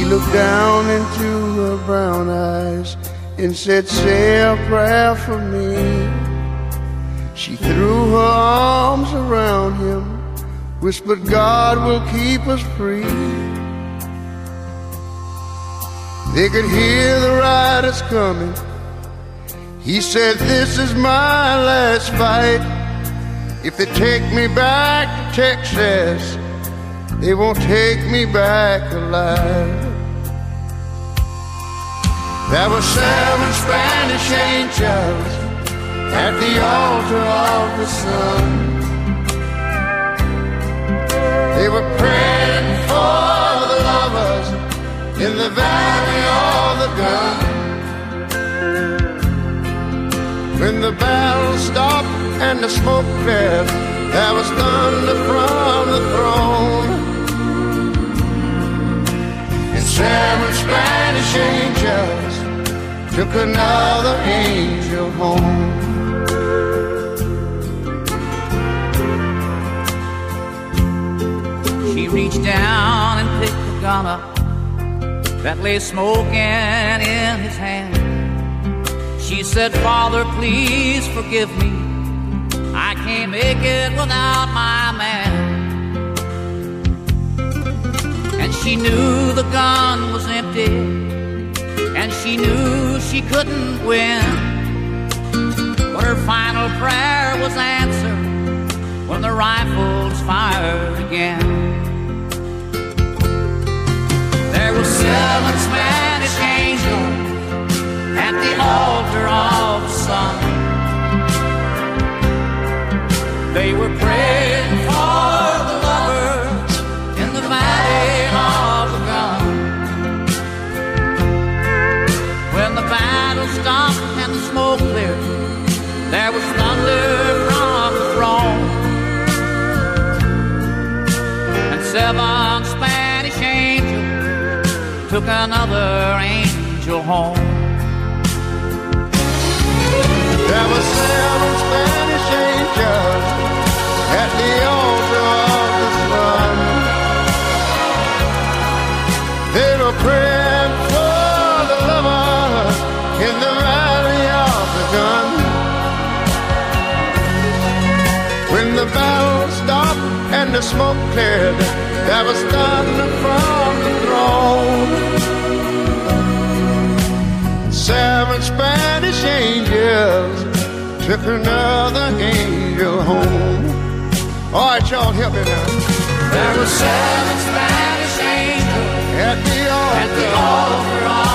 looked down into her brown eyes and said, "Say a prayer for me." She threw her arms around him, whispered, "God will keep us free." They could hear the riders coming. He said, "This is my last fight. If they take me back to Texas, they won't take me back alive." There were 7 Spanish angels at the altar of the sun. They were praying for the lovers in the valley of the gun. When the battle stopped and the smoke cleared, there was thunder from the throne. And 7 Spanish angels took another angel home. She reached down and picked the gun up that lay smoking in his hand. She said, "Father, please forgive me. I can't make it without my man." And she knew the gun was empty, and she knew she couldn't win. But her final prayer was answered when the rifles fired again. There were 7 Spanish angels at the altar of the sun. They were praying for the lovers in the valley of the gun. When the battle stopped and the smoke cleared, there was thunder from the throne. And 7 Spanish angels took another angel home. There were 7 Spanish angels at the altar of the sun. They were praying for the lovers in the valley of the gun. When the battle stopped and the smoke cleared, there was thunder from the throne. 7 Spanish angels took another angel home. All right, y'all, help me now. There were 7 Spanish angels at the altar of